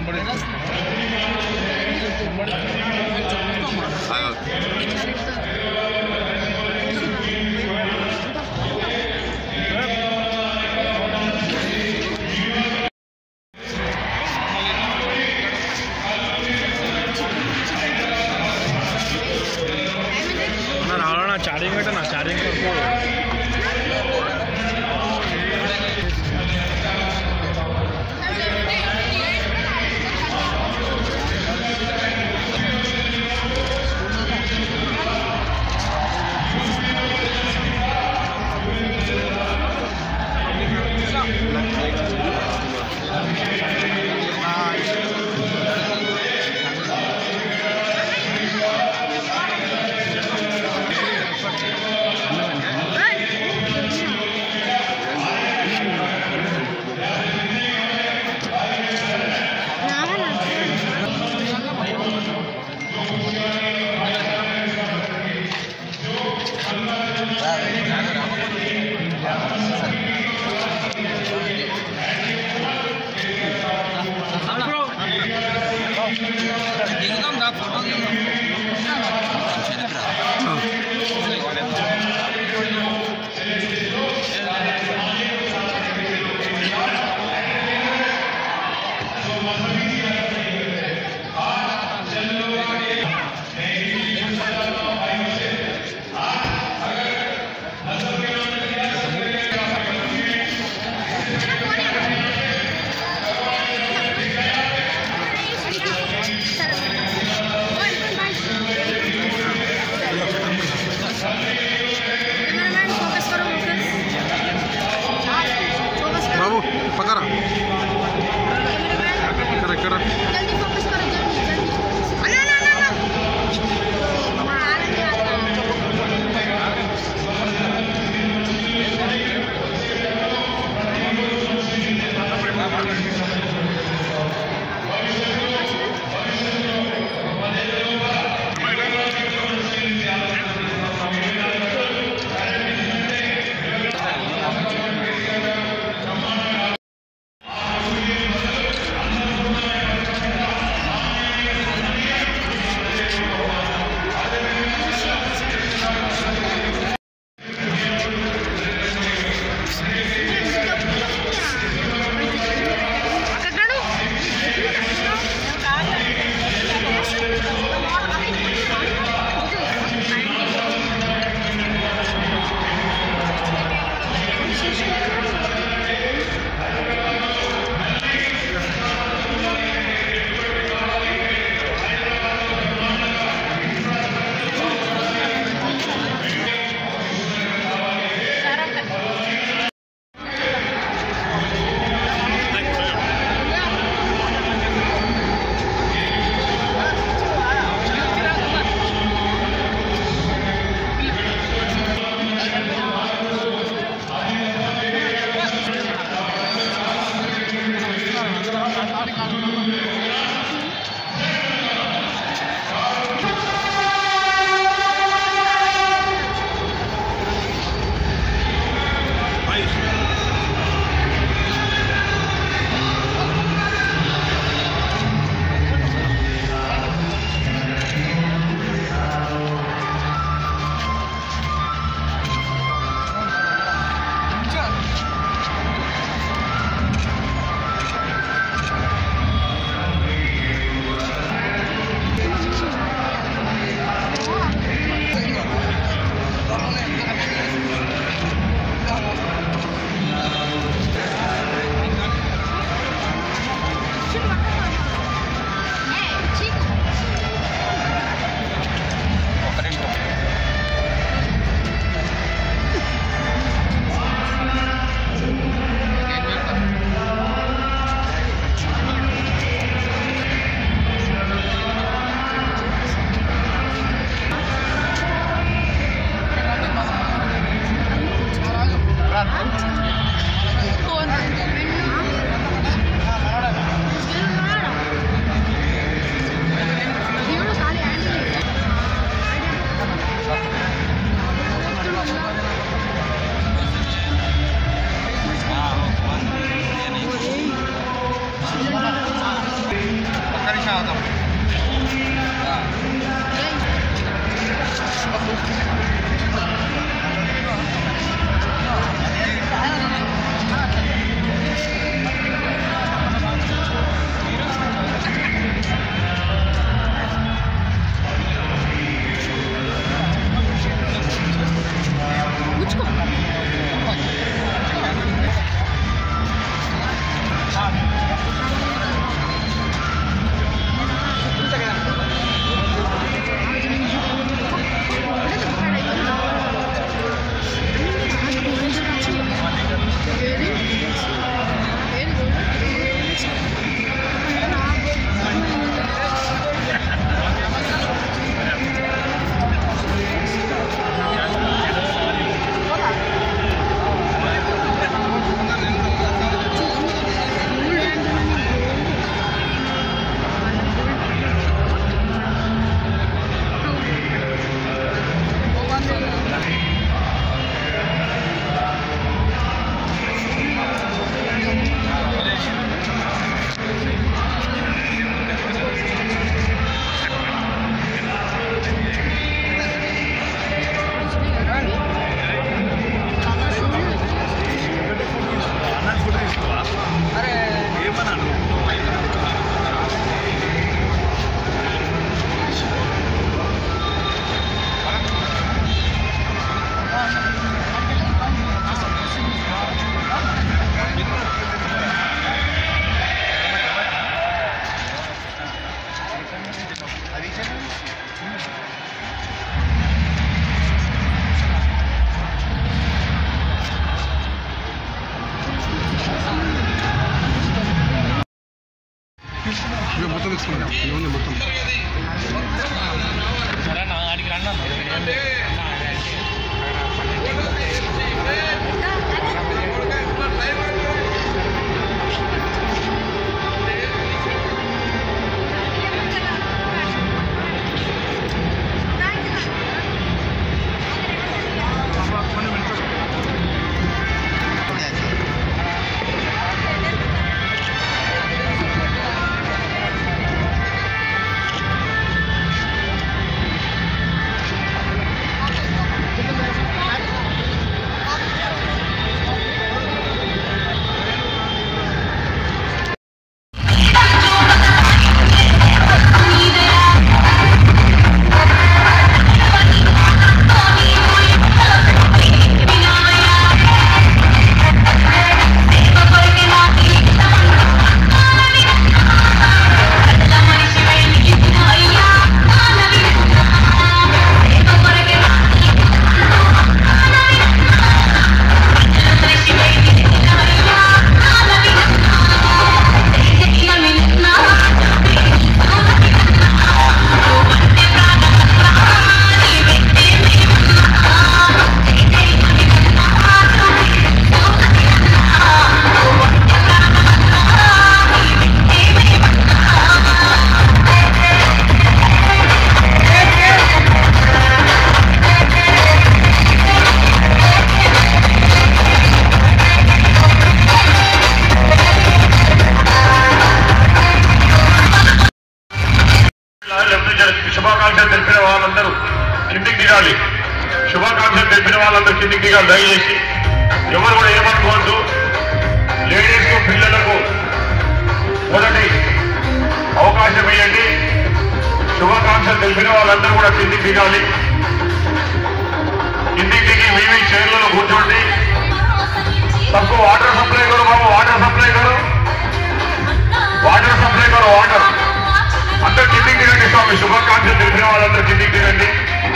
Charging बेटा ना charging करको पकड़ा करा जल्दी फोकस करो जल्दी మొత్తం తీసుకున్నాం మొత్తం సరేనా ఆడికి రండి శుభాకాంక్షలు తెలిపిన వాళ్ళందరూ కిందికి దిగాలి. శుభాకాంక్షలు తెలిపిన వాళ్ళందరూ కిందికి దిగాలి. దయచేసి ఎవరు కూడా ఏమనుకోవద్దు. లేడీస్ పిల్లలకు మొదటి అవకాశం ఇవ్వండి. శుభాకాంక్షలు తెలిపిన వాళ్ళందరూ కూడా కిందికి దిగాలి. కిందికి దిగి మీ చైర్లలో కూర్చోండి. सबको वाटर सप्लाई करो बाबू, वाटर सप्लाई करो, वाटर सप्लाई करो, वाटर अंदर కిందికి దిగండి. స్వామి శుభాకాంక్షలు తెలిపిన వాళ్ళందరూ కిందికి దిగండి.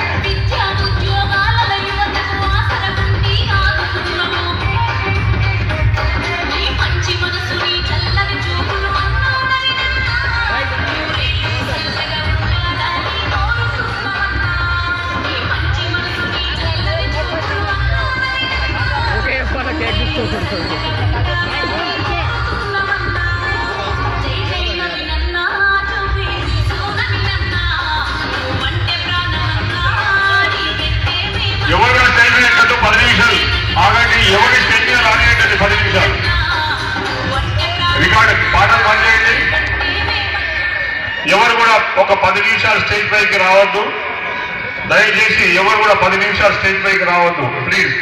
ఎవరైనా స్టేజ్ మీద 10 నిమిషాలు ఆగండి. ఎవరి స్టేజ్ మీద రానియండి 10 నిమిషాలు. రికార్డు పాటలు బంద్ చేయండి. ఒక 10 నిమిషాలు స్టేజ్ పైకి రావద్దు. దయచేసి ఎవరు కూడా 10 నిమిషాలు స్టేజ్ పైకి రావద్దు ప్లీజ్.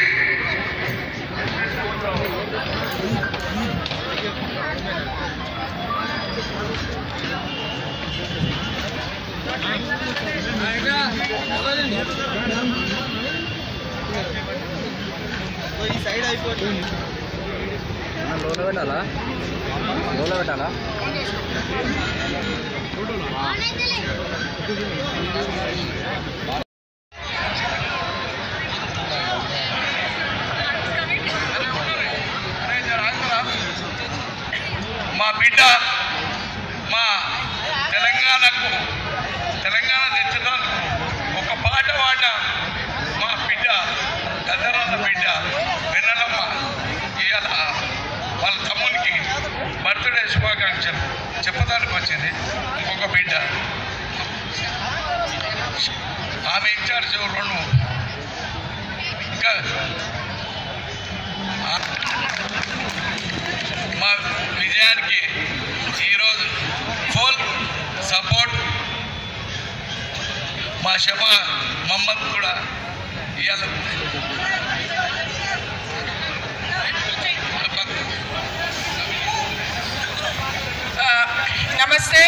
మా బిడ్డ మా తెలంగాణ తెచ్చడానికి ఒక పాట పాట మా బిడ్డ గద్దరాల బిడ్డ వెన్నెలమ్మ ఇవాళ వాళ్ళ తమ్మునికి బర్త్డే శుభాకాంక్షలు చెప్పడానికి వచ్చింది. ఇంకొక బిడ్డ ఆమె ఇన్ఛార్జ్ 2 ఇంకా మా విజయానికి ఈరోజు ఫుల్ సపోర్ట్ మా షమా మహమ్మద్ కూడా ఇవాళ नमस्ते।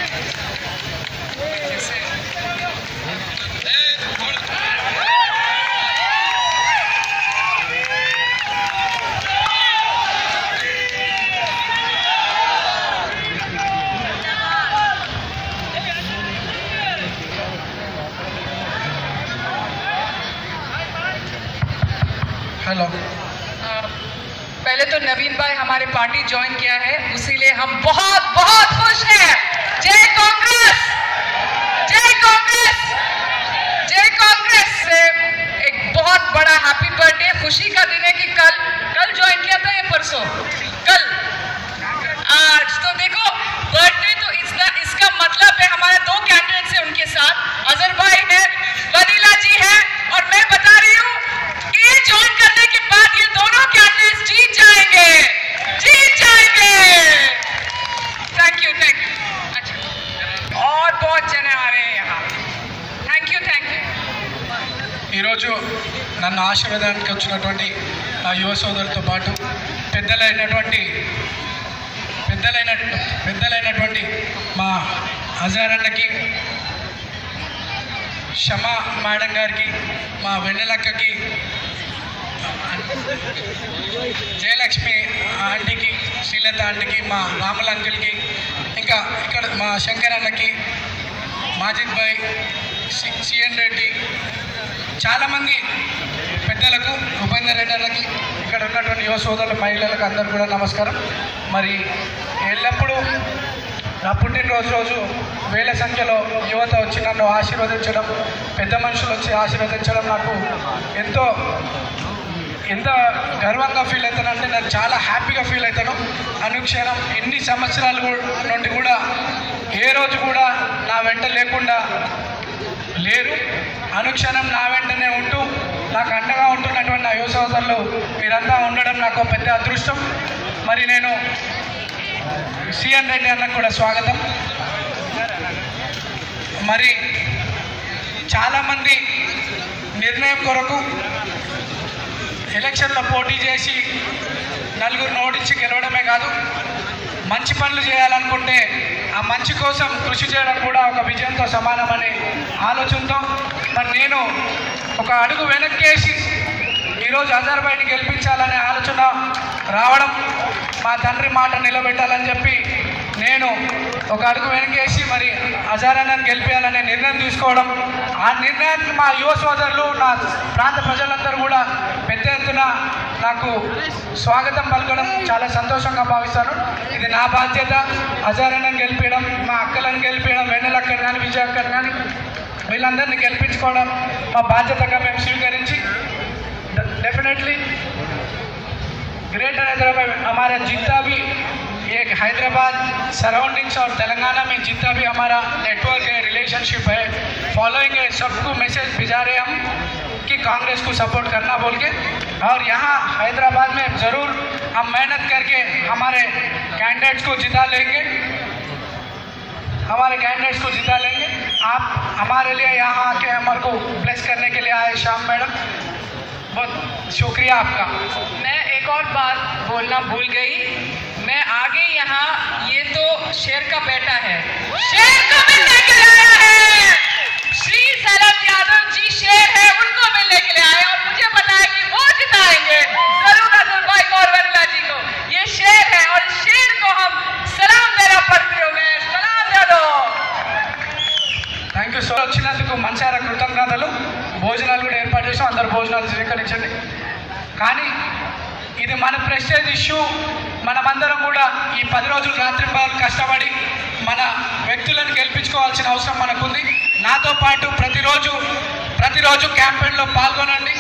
हेलो, पहले तो नवीन भाई हमारे पार्टी ज्वाइन किया है, उसीलिए हम बहुत बहुत खुश हैं। जय कांग्रेस, जय कांग्रेस, जय कांग्रेस। एक बहुत बड़ा हैप्पी बर्थडे, खुशी का दिन है कि कल ज्वाइन किया था ये परसों, कल आज तो देखो बर्थडे तो इसका मतलब है हमारे 2 कैंडिडेट्स हैं उनके साथ, अजहर भाई है, वनीला जी है, और मैं बता रही हूँ ये ज्वाइन करने के बाद ये दोनों कैंडिडेट्स जीत जाएंगे, जीत जाएंगे। Thank you, thank you. अच्छा, और बहुत जने आ रहे हैं यहाँ। Thank you, thank you. ఈరోజు నన్ను ఆశీర్వాదానికి వచ్చినటువంటి నా యువ సోదరులతో పాటు పెద్దలైనటువంటి మా అజార్ అన్నకి, షమా మేడం గారికి, మా వెన్నెలక్కకి, జయలక్ష్మి ఆంటీకి, శ్రీలత ఆంటీకి, మా రాముల అంకుల్కి, ఇంకా ఇక్కడ మా శంకర్ అన్నకి, మాజిద్ భాయ్, సిఎన్ రెడ్డి, చాలామంది పెద్దలకు, ఉపేందర్ రెడ్డి అన్నకి, ఇక్కడ ఉన్నటువంటి యువ సోదరుల మహిళలకు అందరూ కూడా నమస్కారం. మరి ఎల్లప్పుడూ నా పుట్టినరోజు వేల సంఖ్యలో యువత వచ్చి నన్ను ఆశీర్వదించడం, పెద్ద మనుషులు వచ్చి ఆశీర్వదించడం నాకు ఎంత గర్వంగా ఫీల్ అవుతానంటే నేను చాలా హ్యాపీగా ఫీల్ అవుతాను. అనుక్షణం ఎన్ని సంవత్సరాల నుండి కూడా ఏ రోజు కూడా నా వెంట లేకుండా లేరు, అనుక్షణం నా వెంటనే ఉంటూ నాకు అండగా ఉంటున్నటువంటి నా యువ సోదరులు మీరంతా ఉండడం నాకు పెద్ద అదృష్టం. మరి నేను సిఎన్ రెడ్డి అన్నకు కూడా స్వాగతం. మరి చాలామంది నిర్ణయం కొరకు ఎలక్షన్లో పోటీ చేసి నలుగురు నోటించి గెలవడమే కాదు, మంచి పనులు చేయాలనుకుంటే ఆ మంచి కోసం కృషి చేయడం కూడా ఒక విజయంతో సమానమనే ఆలోచనతో మరి నేను ఒక అడుగు వెనక్కేసి ఈరోజు అజర్ భాయ్ని గెలిపించాలనే ఆలోచన రావడం, మా తండ్రి మాట నిలబెట్టాలని చెప్పి నేను ఒక అడుగు వెనకేసి మరి అజర్ అన్నని గెలిపించాలనే నిర్ణయం తీసుకోవడం, ఆ నిర్ణయానికి మా యువ సోదరులు, నా ప్రాంత ప్రజలందరూ కూడా పెద్ద ఎత్తున నాకు స్వాగతం పలకడం చాలా సంతోషంగా భావిస్తాను. ఇది నా బాధ్యత. అజర్ అన్నని గెలిపించడం, మా అక్కలను గెలిపించడం, వెన్నెలక్కని కానీ, విజయ అక్కని కానీ వీళ్ళందరినీ గెలిపించుకోవడం మా బాధ్యతగా మేము స్వీకరించి डेफिनेटली ग्रेटर हैदराबाद हमारा जितना भी एक हैदराबाद सराउंडिंग्स और तेलंगाना में जितना भी हमारा नेटवर्क है, रिलेशनशिप है, फॉलोइंग है, सबको मैसेज भिजा रहे हम कि कांग्रेस को सपोर्ट करना बोल के। और यहाँ हैदराबाद में ज़रूर हम मेहनत करके हमारे कैंडिडेट्स को जिता लेंगे। हमारे कैंडिडेट्स को जिता लेंगे। आप हमारे लिए यहाँ आके हमारे को ब्लेस करने के लिए आए शाम मैडम, बहुत शुक्रिया आपका। मैं एक और बात बोलना भूल गई, मैं आगे यहाँ, ये तो शेर का बेटा है, शेर को मिलने के लिए आया है। श्री सैलम यादव जी शेर है, उनको मिलने के लिए आए और मुझे पता है कि वो जिताएंगे जरूर अजहर भाई और वनीला जी को। ये शेर है और शेर को हम सलाम देना पड़ती हो, मैं सलाम दे दो। థ్యాంక్ యూ సో వచ్చినందుకు మనసారా కృతజ్ఞతలు। భోజనాలు కూడా ఏర్పాటు చేసాం, అందరు భోజనాలు స్వీకరించండి। కానీ ఇది మన ప్రెస్టేజ్ ఇష్యూ, మనమందరం కూడా ఈ 10 రోజులు రాత్రింబగళ్ళు కష్టపడి మన వ్యక్తులను గెలిపించుకోవాల్సిన అవసరం మనకుంది। నాతో పాటు ప్రతిరోజు క్యాంపెయిన్లో పాల్గొనండి।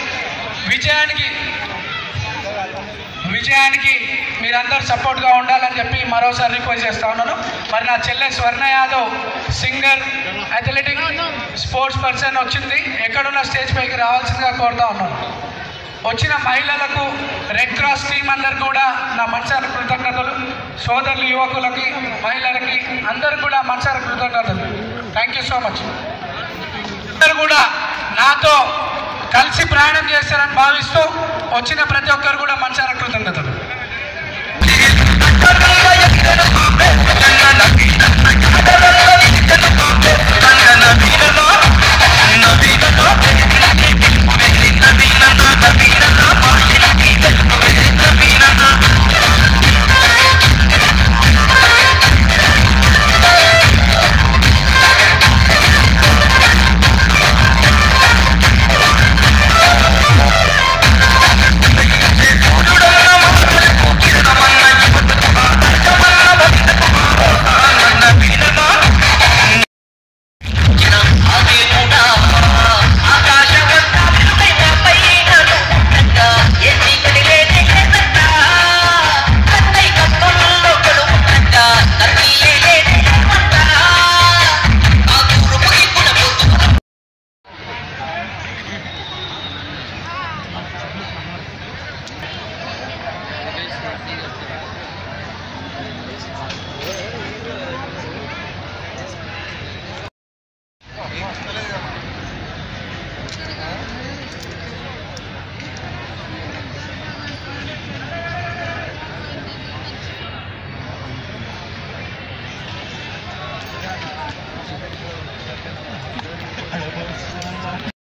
విజయానికి మీరందరూ సపోర్ట్గా ఉండాలని చెప్పి మరోసారి రిక్వెస్ట్ చేస్తా ఉన్నాను। మరి నా చెల్లె Swarna Yadav singer, athletic, sports person వచ్చింది, ఎక్కడున్న స్టేజ్ పైకి రావాల్సిందిగా కోరుతా ఉన్నాను। వచ్చిన మహిళలకు, రెడ్ క్రాస్ టీమ్ అందరు కూడా నా మనసార కృతజ్ఞతలు। సోదరులు, యువకులకి, మహిళలకి అందరు కూడా మనసార కృతజ్ఞతలు। Thank you so much. అందరు కూడా నాతో కలిసి ప్రయాణం చేస్తారని భావిస్తూ వచ్చిన ప్రతి ఒక్కరు కూడా మనసార కృతజ్ఞతలు।